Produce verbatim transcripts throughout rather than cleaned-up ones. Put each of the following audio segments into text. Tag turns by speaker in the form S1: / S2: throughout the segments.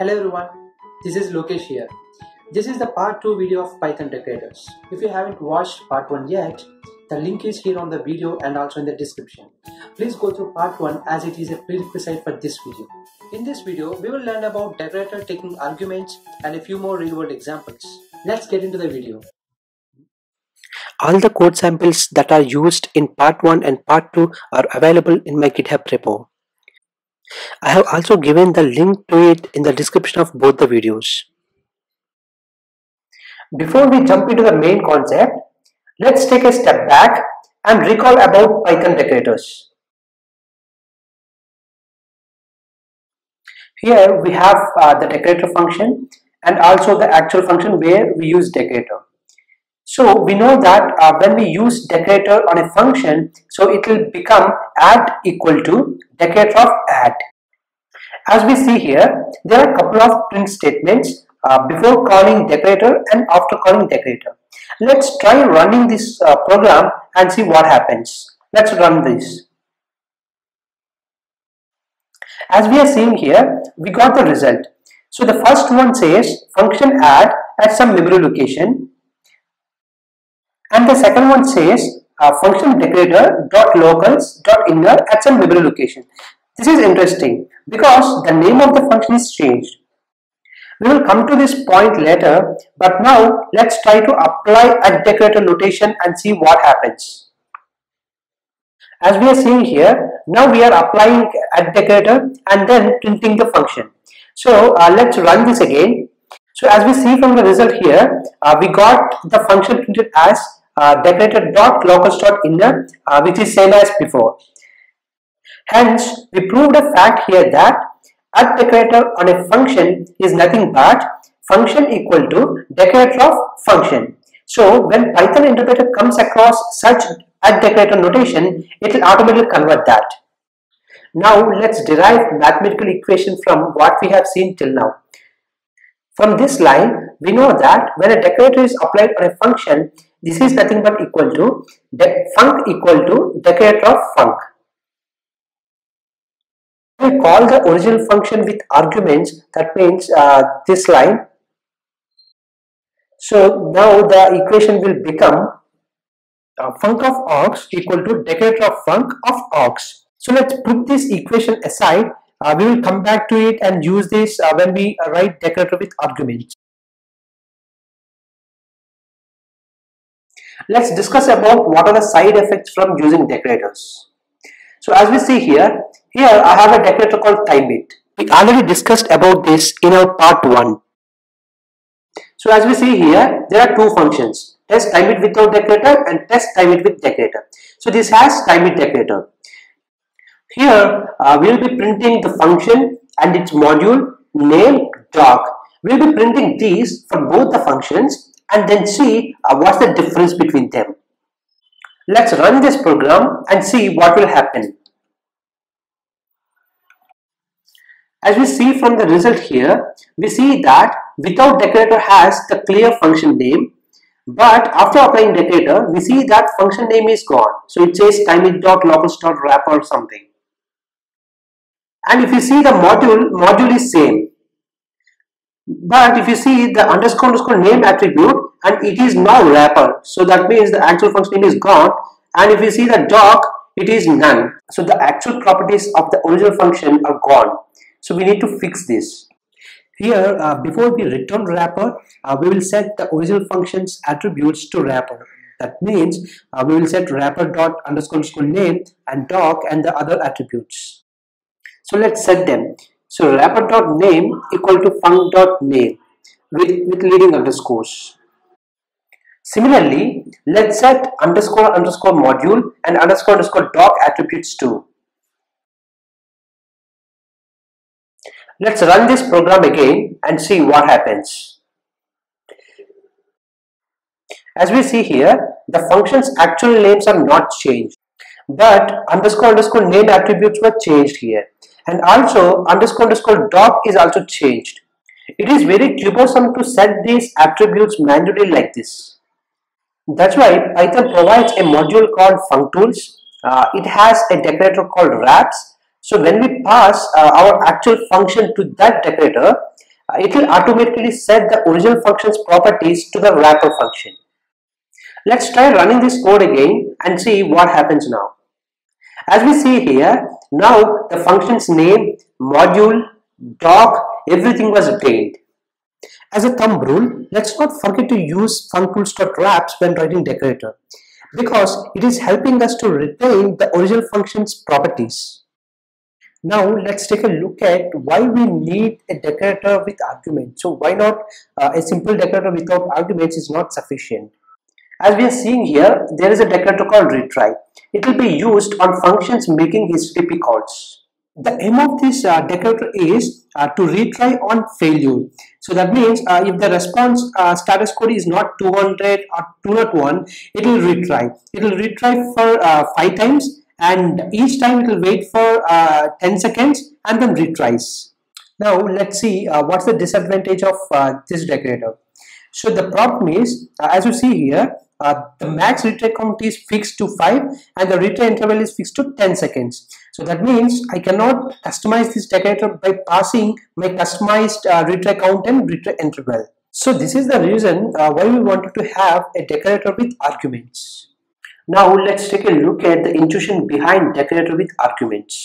S1: Hello everyone, this is Lokesh here. This is the part two video of Python decorators. If you haven't watched part one yet, the link is here on the video and also in the description. Please go through part one as it is a prerequisite for this video. In this video, we will learn about decorator taking arguments and a few more real-world examples. Let's get into the video. All the code samples that are used in part one and part two are available in my GitHub repo. I have also given the link to it in the description of both the videos. Before we jump into the main concept, let's take a step back and recall about Python decorators. Here we have uh, the decorator function and also the actual function where we use decorator. So we know that uh, when we use decorator on a function, so it will become add equal to decorator of add. As we see here, there are a couple of print statements uh, before calling decorator and after calling decorator. Let's try running this uh, program and see what happens. Let's run this. As we are seeing here, we got the result. So the first one says function add at some memory location. And the second one says uh, function decorator dot locals dot inner at some memory location. This is interesting because the name of the function is changed. We will come to this point later, but now let's try to apply a decorator notation and see what happens. As we are seeing here, now we are applying a decorator and then printing the function. So uh, let's run this again. So as we see from the result here, uh, we got the function printed as Uh, decorator dot locals dot inner, uh, which is same as before. Hence, we proved a fact here that add decorator on a function is nothing but function equal to decorator of function. So when Python interpreter comes across such add decorator notation, it will automatically convert that. Now let's derive mathematical equation from what we have seen till now. From this line, we know that when a decorator is applied on a function, this is nothing but equal to func equal to decorator of func. We call the original function with arguments, that means uh, this line. So now the equation will become uh, func of aux equal to decorator of func of aux. So let's put this equation aside. Uh, we will come back to it and use this uh, when we uh, write decorator with arguments. Let's discuss about what are the side effects from using decorators. So as we see here, here I have a decorator called timeit. We already discussed about this in our part one. So as we see here, there are two functions, test timeit without decorator and test timeit with decorator. So this has timeit decorator. Here uh, we will be printing the function and its module, name, doc. We will be printing these for both the functions and then see uh, what's the difference between them. Let's run this program and see what will happen. As we see from the result here, we see that without decorator has the clear function name, but after applying decorator, we see that function name is gone. So it says timeit.locals.wrapper or something. And if you see the module, module is same. But if you see the underscore underscore name attribute, and it is now wrapper, so that means the actual function name is gone. And if you see the doc, it is none. So the actual properties of the original function are gone. So we need to fix this. Here, uh, before we return wrapper, uh, we will set the original function's attributes to wrapper. That means uh, we will set wrapper dot underscore underscore name and doc and the other attributes. So let's set them. So wrapper dot name equal to func dot name with, with leading underscores. Similarly, let's set underscore underscore module and underscore underscore doc attributes too. Let's run this program again and see what happens. As we see here, the function's actual names are not changed, but underscore underscore name attributes were changed here. And also underscore underscore doc is also changed. It is very cumbersome to set these attributes manually like this. That's why Python provides a module called functools. Uh, it has a decorator called wraps. So when we pass uh, our actual function to that decorator, uh, it will automatically set the original function's properties to the wrapper function. Let's try running this code again and see what happens now. As we see here, now the function's name, module, doc, everything was obtained. As a thumb rule, let's not forget to use functools.wraps when writing decorator, because it is helping us to retain the original function's properties. Now let's take a look at why we need a decorator with arguments. So why not uh, a simple decorator without arguments is not sufficient. As we are seeing here, there is a decorator called retry. It will be used on functions making H T T P calls. The aim of this uh, decorator is uh, to retry on failure. So that means uh, if the response uh, status code is not two hundred or two oh one, it will retry. It will retry for uh, five times, and each time it will wait for uh, ten seconds and then retries. Now let's see uh, what's the disadvantage of uh, this decorator. So the problem is, uh, as you see here, Uh, the max retry count is fixed to five and the retry interval is fixed to ten seconds. So that means I cannot customize this decorator by passing my customized uh, retry count and retry interval. So this is the reason uh, why we wanted to have a decorator with arguments. Now let's take a look at the intuition behind decorator with arguments.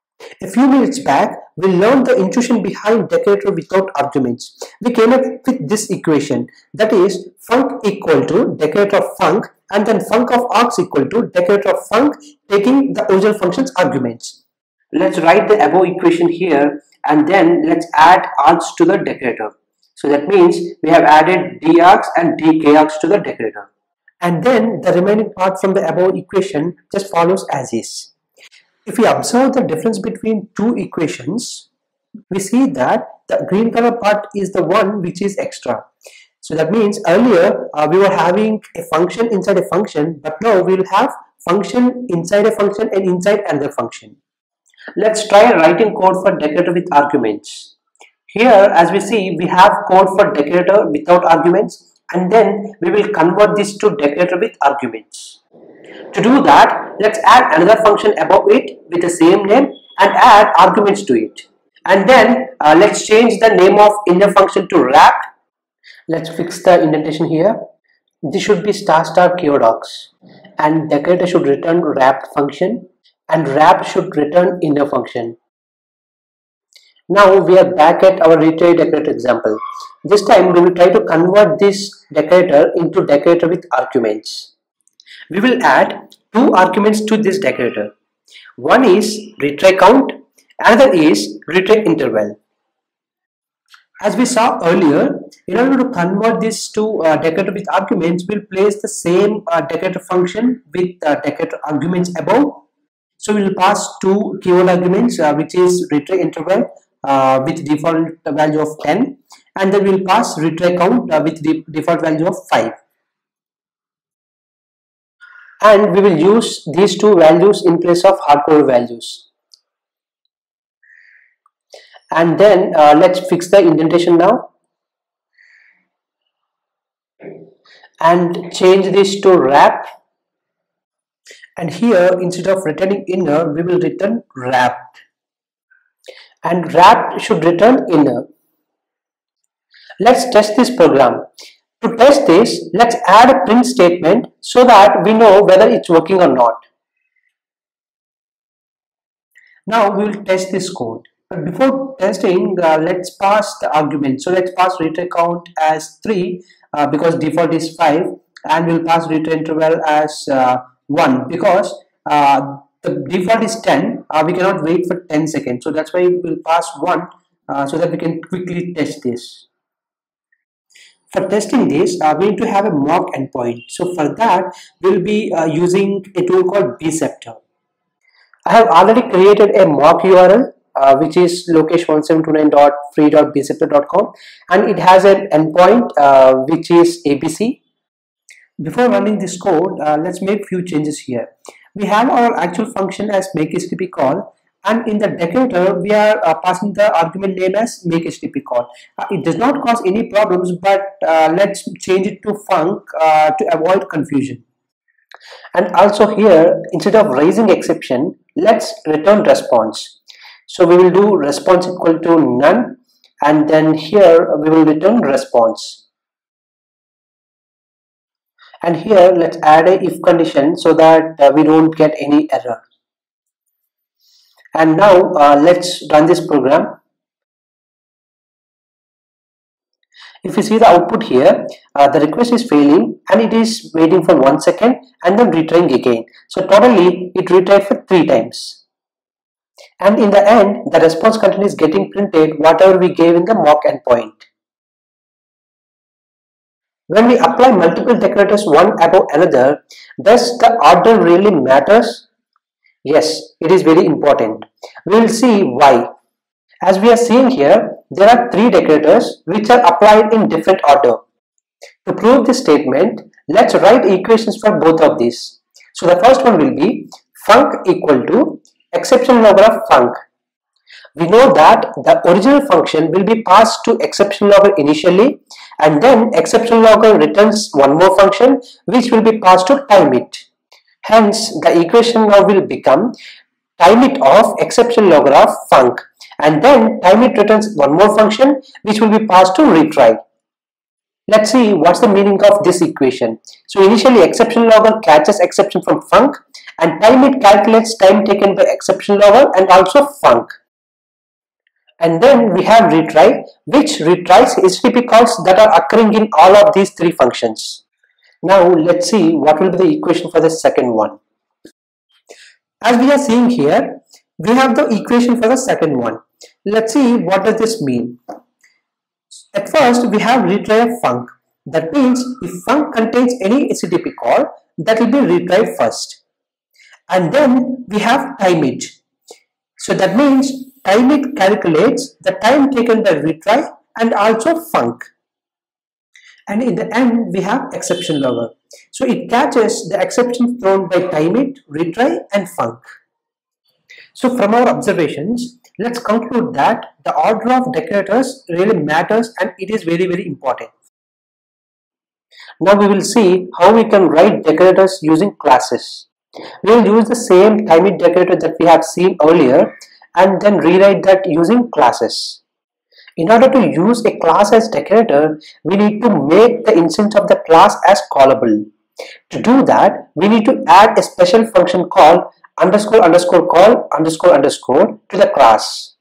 S1: A few minutes back, we learned the intuition behind decorator without arguments. We came up with this equation, that is func equal to decorator of func, and then func of args equal to decorator of func taking the original function's arguments. Let's write the above equation here and then let's add args to the decorator. So that means we have added dargs and dkargs to the decorator. And then the remaining part from the above equation just follows as is. If we observe the difference between two equations, we see that the green color part is the one which is extra. So that means earlier uh, we were having a function inside a function, but now we will have function inside a function and inside another function. Let's try writing code for decorator with arguments. Here, as we see, we have code for decorator without arguments, and then we will convert this to decorator with arguments. To do that, let's add another function above it with the same name and add arguments to it. And then uh, let's change the name of inner function to wrapped. Let's fix the indentation here. This should be star star keyworddocs, and decorator should return wrapped function and wrapped should return inner function. Now we are back at our retry decorator example. This time we will try to convert this decorator into decorator with arguments. We will add two arguments to this decorator. One is retry count, another is retry interval. As we saw earlier, in order to convert this to uh, decorator with arguments, we'll place the same uh, decorator function with uh, decorator arguments above. So we will pass two keyword arguments, uh, which is retry interval uh, with default value of ten, and then we'll pass retry count uh, with the default value of five. And we will use these two values in place of hardcoded values. And then uh, let's fix the indentation now and change this to wrap. And here, instead of returning inner, we will return wrapped, and wrapped should return inner. Let's test this program. To test this, let's add a print statement so that we know whether it's working or not. Now we will test this code. But before testing, uh, let's pass the argument. So let's pass retry count as three uh, because default is five, and we'll pass retry interval as uh, one because uh, the default is ten. Uh, we cannot wait for ten seconds. So that's why we'll pass one uh, so that we can quickly test this. For testing this, uh, we need to have a mock endpoint. So for that, we'll be uh, using a tool called Bceptor. I have already created a mock U R L, uh, which is lokesh one seven two nine dot free dot bceptor dot com, and it has an endpoint uh, which is A B C. Before running this code, uh, let's make few changes here. We have our actual function as make H T T P call, and in the decorator we are uh, passing the argument name as make H T T P call. Uh, it does not cause any problems, but uh, let's change it to func uh, to avoid confusion. And also here, instead of raising exception, let's return response. So we will do response equal to none, and then here we will return response. And here let's add a if condition so that uh, we don't get any error. And now uh, let's run this program. If you see the output here, uh, the request is failing and it is waiting for one second and then retrying again. So totally it retried for three times. And in the end, the response content is getting printed whatever we gave in the mock endpoint. When we apply multiple decorators one above another, does the order really matters? Yes, it is very important. We will see why. As we are seeing here, there are three decorators which are applied in different order. To prove this statement, let's write equations for both of these. So the first one will be func equal to exception logger of func. We know that the original function will be passed to exception logger initially, and then exception logger returns one more function which will be passed to timeit. Hence, the equation now will become timeit of exception logger of func, and then timeit returns one more function which will be passed to retry. Let's see what's the meaning of this equation. So initially exception logger catches exception from func, and timeit calculates time taken by exception logger and also func. And then we have retry, which retries H T T P calls that are occurring in all of these three functions. Now let's see what will be the equation for the second one. As we are seeing here, we have the equation for the second one. Let's see what does this mean. At first we have retry of func. That means if func contains any H T T P call, that will be retried first. And then we have timeit. So that means timeit calculates the time taken by retry and also func. And in the end we have exception logger. So it catches the exception thrown by timeit, retry and func. So from our observations, let's conclude that the order of decorators really matters and it is very very important. Now we will see how we can write decorators using classes. We will use the same timeit decorator that we have seen earlier and then rewrite that using classes. In order to use a class as decorator, we need to make the instance of the class as callable. To do that, we need to add a special function called underscore underscore call underscore underscore to the class.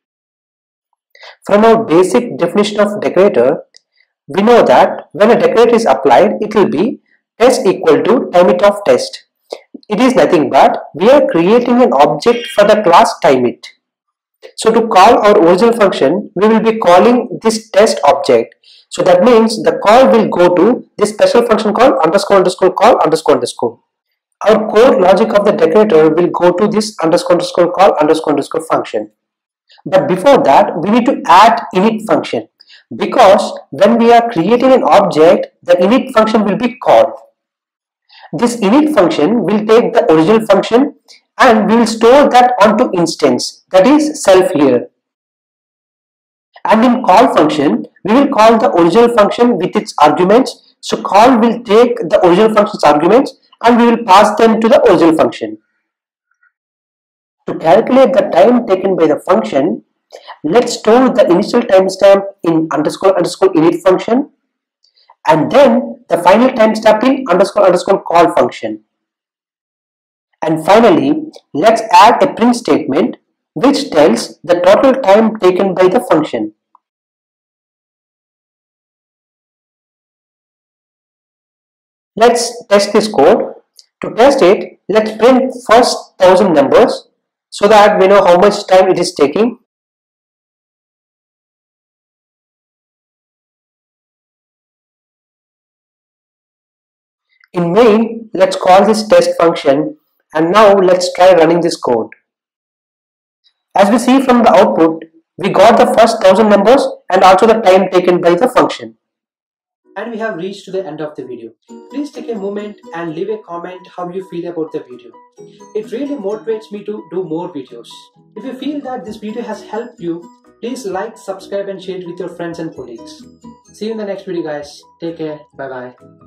S1: From our basic definition of decorator, we know that when a decorator is applied, it will be test equal to timeit of test. It is nothing but we are creating an object for the class timeit. So to call our original function, we will be calling this test object. So that means the call will go to this special function called underscore underscore call underscore underscore. Our core logic of the decorator will go to this underscore underscore call underscore underscore function. But before that, we need to add init function, because when we are creating an object, the init function will be called. This init function will take the original function and we will store that onto instance, that is self here. And in call function, we will call the original function with its arguments. So call will take the original function's arguments and we will pass them to the original function. To calculate the time taken by the function, let's store the initial timestamp in underscore underscore init function and then the final timestamp in underscore underscore call function. And finally, let's add a print statement which tells the total time taken by the function. Let's test this code. To test it, let's print first thousand numbers so that we know how much time it is taking. In main, let's call this test function, and now let's try running this code. As we see from the output, we got the first thousand numbers and also the time taken by the function. And we have reached to the end of the video. Please take a moment and leave a comment how you feel about the video. It really motivates me to do more videos. If you feel that this video has helped you, please like, subscribe and share it with your friends and colleagues. See you in the next video guys. Take care. Bye bye.